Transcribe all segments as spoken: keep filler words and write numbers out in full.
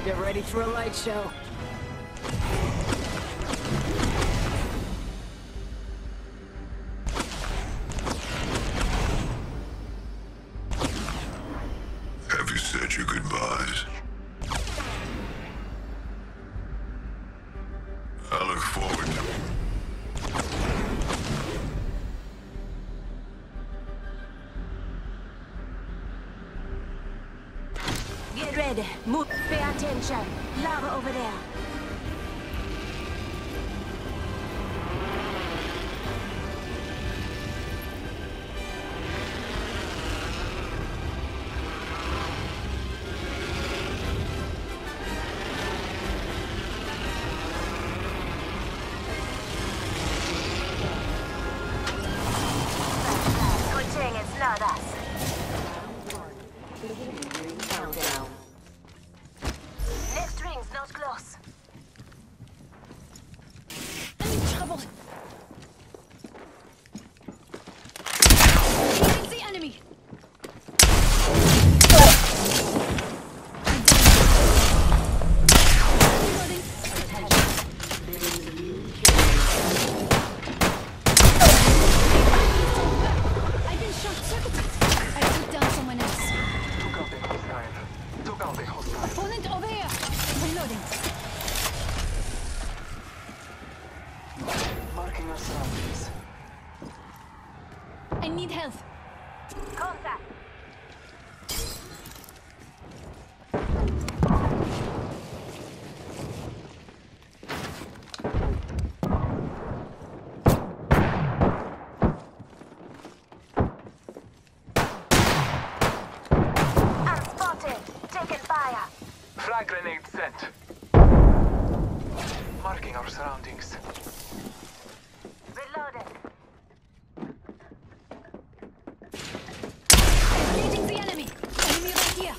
Get ready for a light show. Have you said your goodbyes? I look forward to it. Get ready. Move. Pay attention. Lava over there. Good thing it's not us. Countdown. Next ring's not close. I'm in trouble. Engaging the enemy. Reloading. I've been short-circuited. I took down someone else. Took out the hostile. Took out the hostile. Opponent over here. Reloading. Marking our surroundings. I need help. Contact. I'm spotted. Taking fire. Frag grenade sent. Marking our surroundings. Reloading. Engaging the enemy. Enemy right here.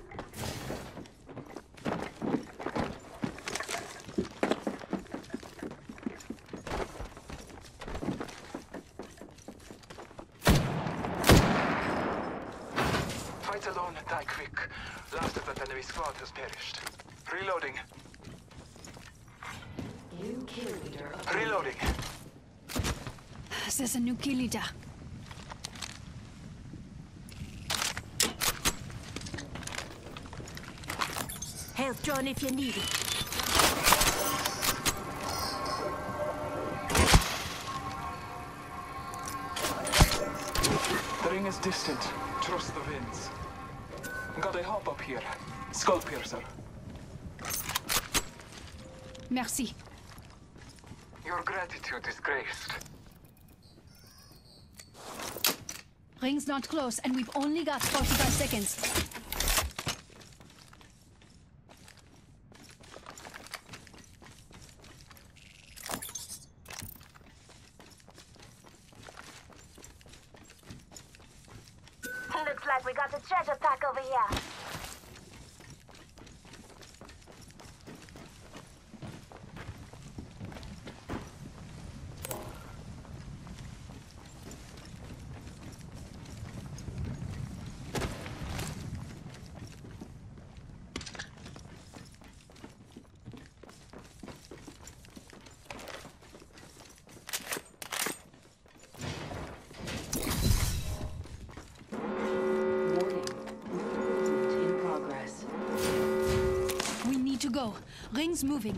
Fight alone, die quick. Last of that enemy squad has perished. Reloading. New kill leader. Reloading. There's a new kill leader. Health drone if you need it. The ring is distant. Trust the winds. Got a hop up here. Skull piercer. Merci. Your gratitude is graced. Ring's not close, and we've only got forty-five seconds. Looks like we got a treasure pack over here. In progress. We need to go. Ring's moving.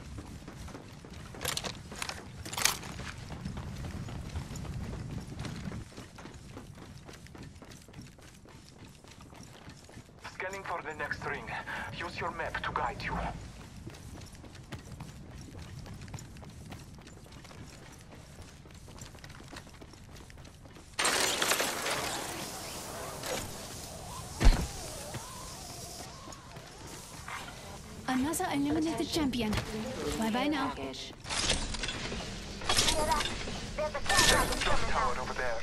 Scanning for the next ring. Use your map to guide you. Another eliminated champion. Bye-bye now. Package. Hear that? There's a There's camera a jump tower over there.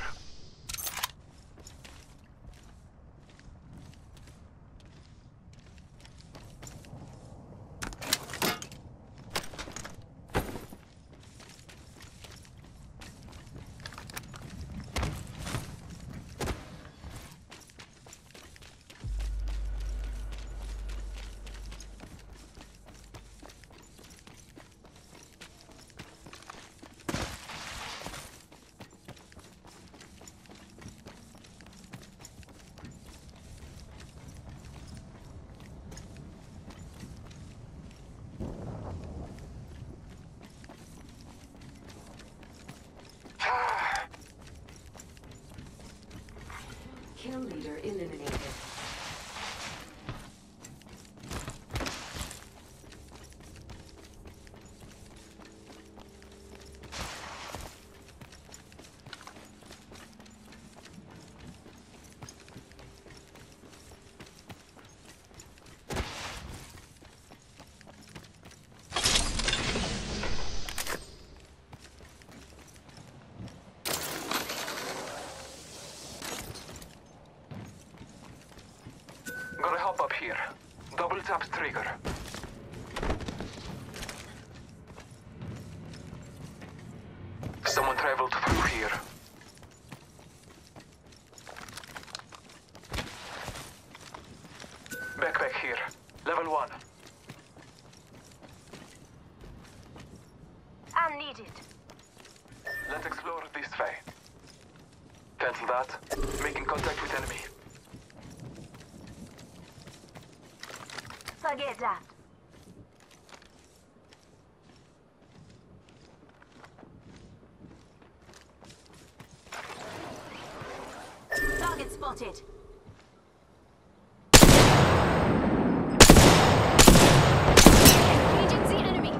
Gotta hop up here. Double tap trigger. Someone traveled through here. Backpack here. Level one. I'm needed. Let's explore this way. Cancel that. Making contact with enemy. Forget that. Target spotted. Engaging the enemy.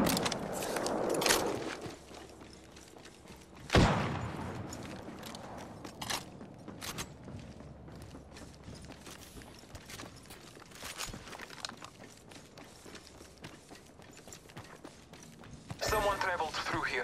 Someone traveled through here.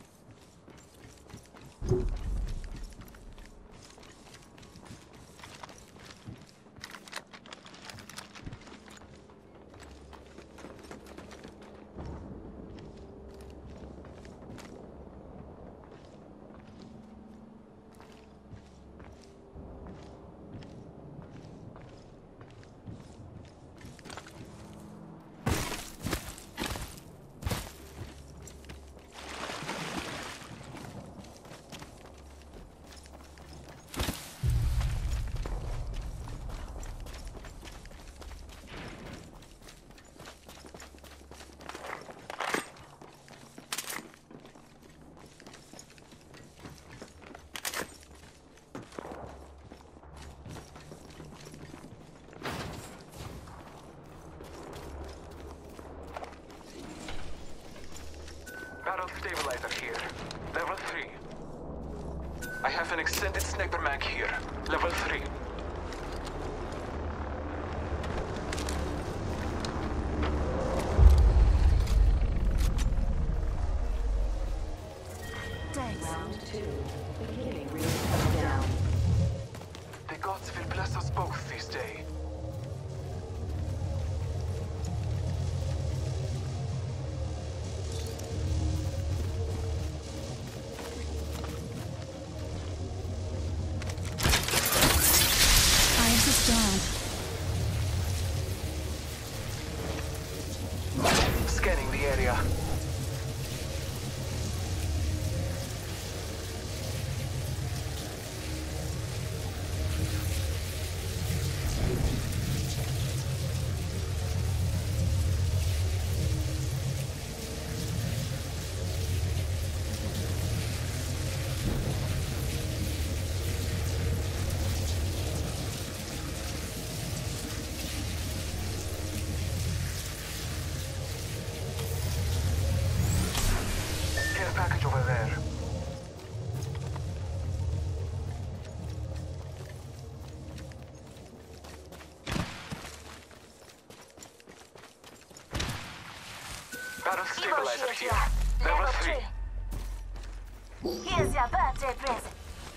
Barrel stabilizer here. Level three. I have an extended sniper mag here. Level three. Thanks. Round two. Beginning ring countdown. The gods will bless us both this day. Ice is down. Scanning the area. Care package over there. Barrel stabilizer Evo shield here. here. Level Level three. three. Here's your birthday present.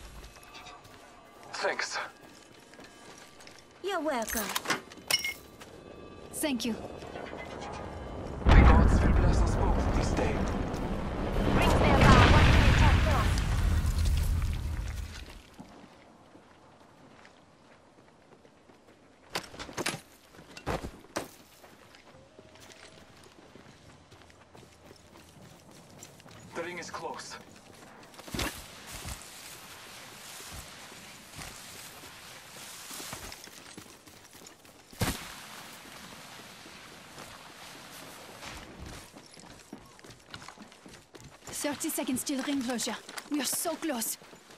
Thanks. You're welcome. Thank you. The gods will bless us both this day. Rings nearby. One minute ten close. The ring is close. thirty seconds till ring closure. We are so close.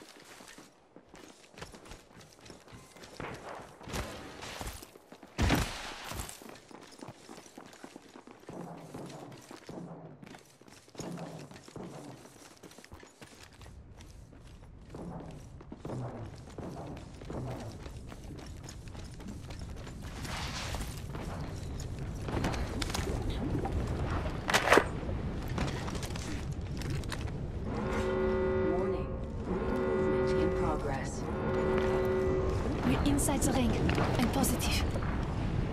Warning. Movement in progress. We're inside the ring. I'm positive.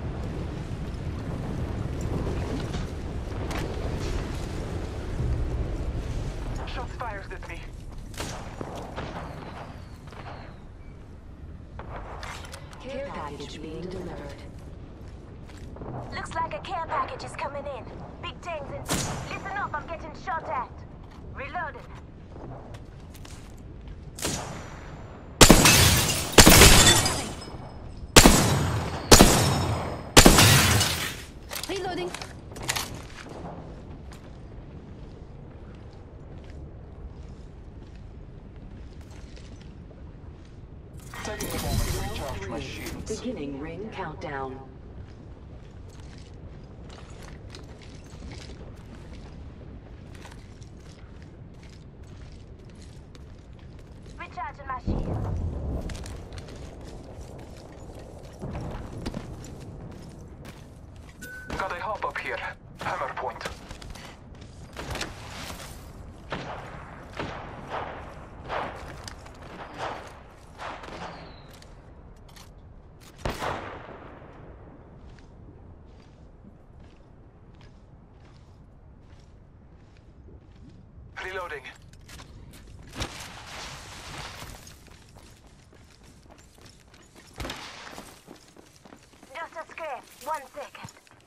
package being delivered. Looks like a care package is coming in. Big things in. Listen up, I'm getting shot at. Reloading. Reloading. Taking a moment to recharge my shields. Beginning ring countdown. Recharging my shield. Got a hop up here. Hammer point. Reloading. Just a scrape. One second.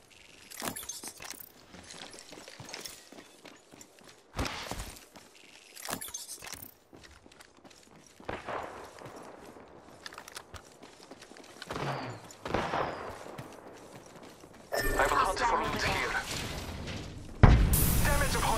I will hunt for loot here. Damage upon.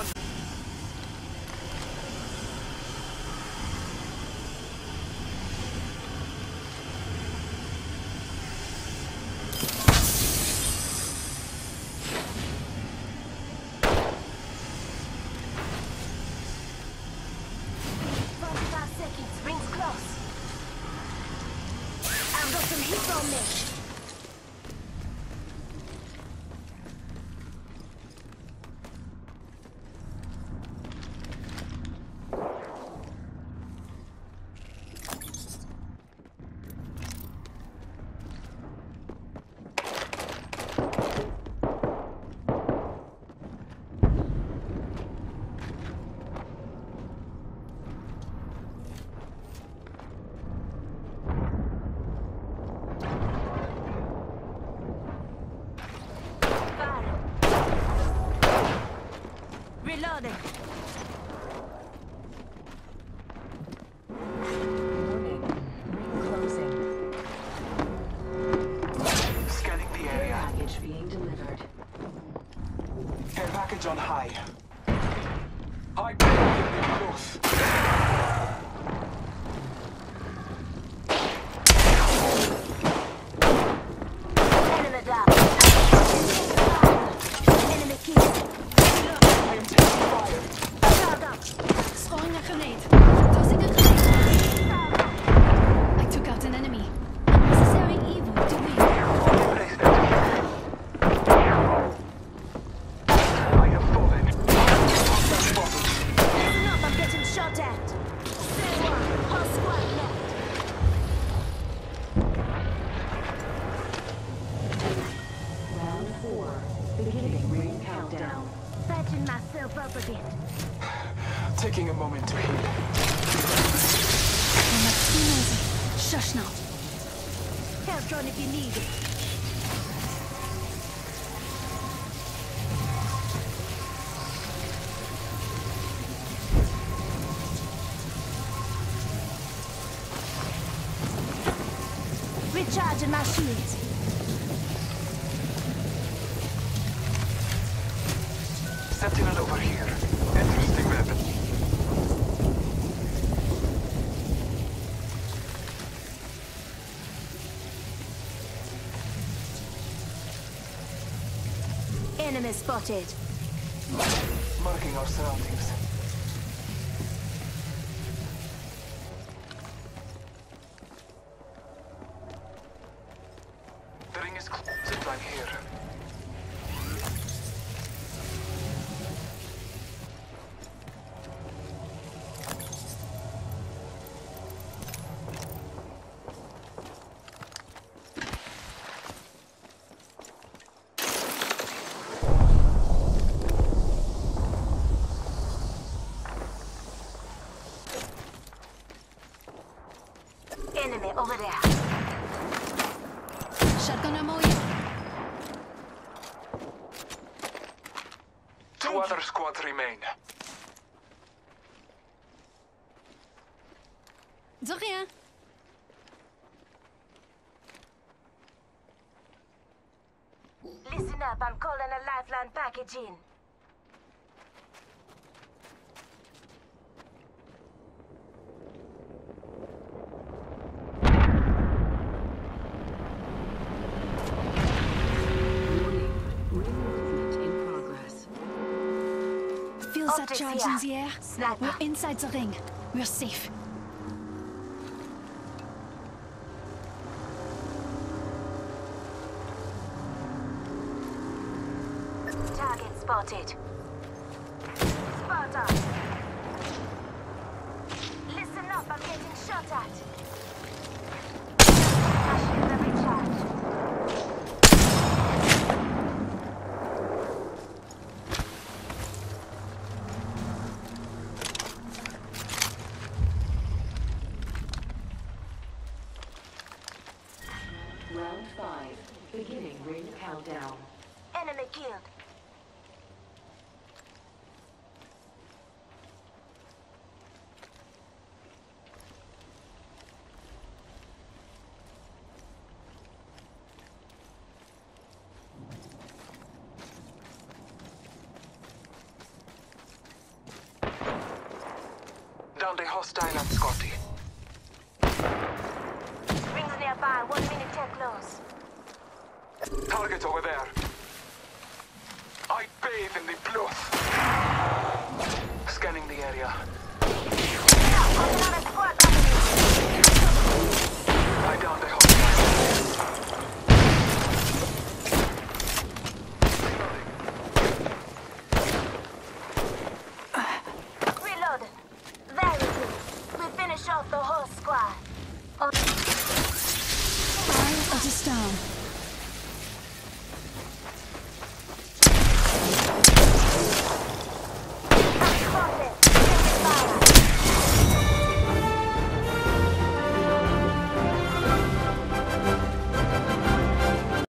forty-five seconds. Rings close. I've got some heat on me. Reloading. Warning. Ring closing. Scanning the area. Package being delivered. Care package on high. High ground close. Enemy down. Enemy killed. I am taking fire. Dog up. Throwing a grenade. Tossing a grenade. I took out an enemy. Unnecessary evil to win. I have fallen. Contact spotted. Listen up, I'm getting shot at. Stay one. Whole squad left. Round four. Beginning ring countdown. Patching myself up a bit. Taking a moment to heal. I'm not too noisy. Shush now. Help run if you need it. Recharging my shields. Sentinel over here. Interesting weapon. Enemy spotted. Marking our surroundings. The ring is close. Zipline here. Enemy over there. Shotgun ammo here. Two other squads remain. De rien. Listen up, I'm calling a lifeline package in. Warning. Ring movement in progress. Feels that Optics charge here. in the air. Sniper. We're inside the ring. We're safe. Target spotted. Sparta! Listen up, I'm getting shot at. Flashing the recharge. Round five. Beginning ring countdown. Enemy killed. Down the hostile at Scotty. Rings nearby, one minute till close. Target over there. I bathe in the blood. Scanning the area. Another squad coming in. I downed the hostile.